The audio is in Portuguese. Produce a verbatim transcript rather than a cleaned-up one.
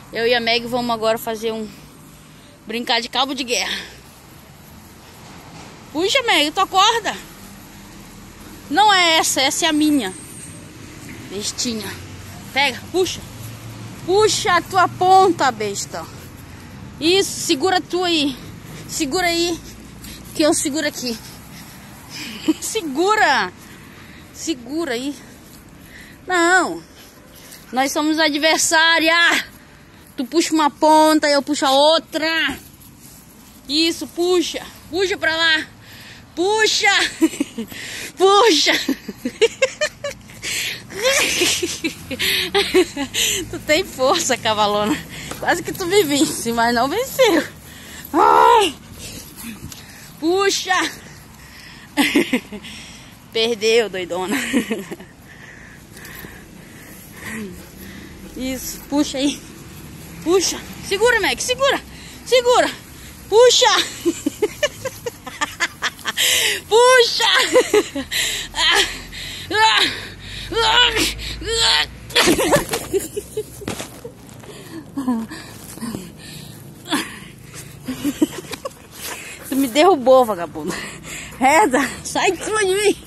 Eu e a Meg vamos agora fazer um... brincar de cabo de guerra. Puxa, Meg, tua corda. Não é essa, essa é a minha. Bestinha. Pega, puxa. Puxa a tua ponta, besta. Isso, segura tu aí. Segura aí, que eu seguro aqui. Segura. Segura aí. Não. Nós somos adversárias. Tu puxa uma ponta e eu puxo a outra. Isso, puxa. Puxa pra lá. Puxa. Puxa. Tu tem força, cavalona. Quase que tu me vence, mas não venceu. Ai. Puxa. Perdeu, doidona. Isso, puxa aí. Puxa. Segura, Meg, segura. Segura. Puxa. Puxa. Tu me derrubou, vagabundo. Reza, sai de cima de mim.